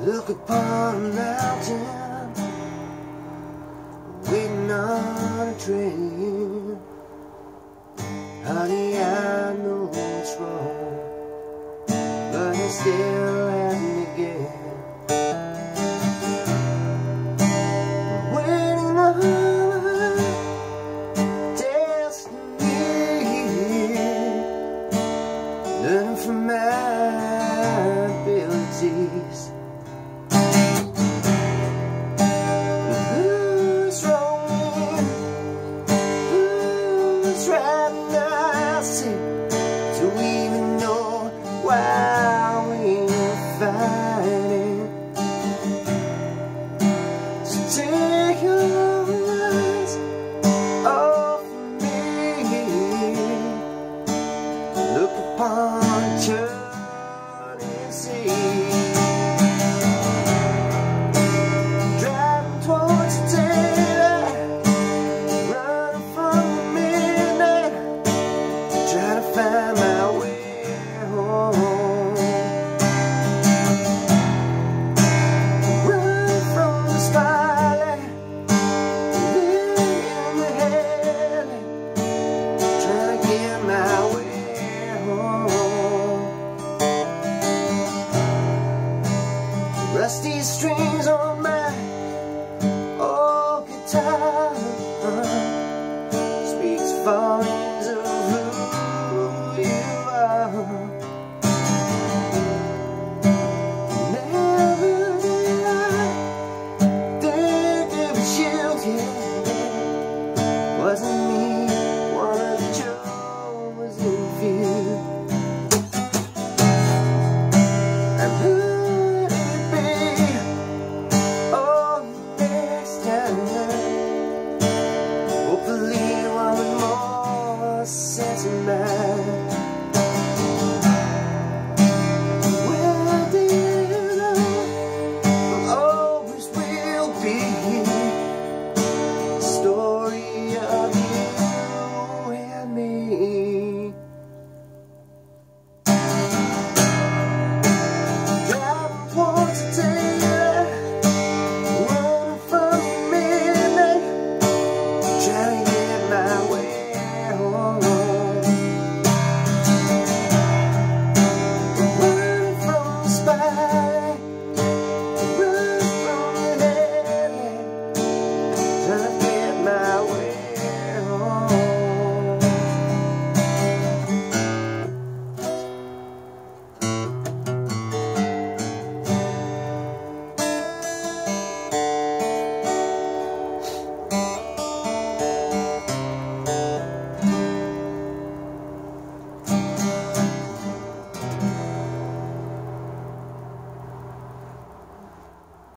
Look upon a mountain, waiting on a train. Honey, I know it's wrong, but it still happened again. Waiting on destiny, learning from my abilities. Who's wrong? Who's right? I see. Do we even know why we're fighting? So take your eyes off me. Look upon turning sea. Driving towards the daylight, running from the midnight, trying to find my way home. Running from the spotlight, living in the headlight, trying to get my way home. Rusty string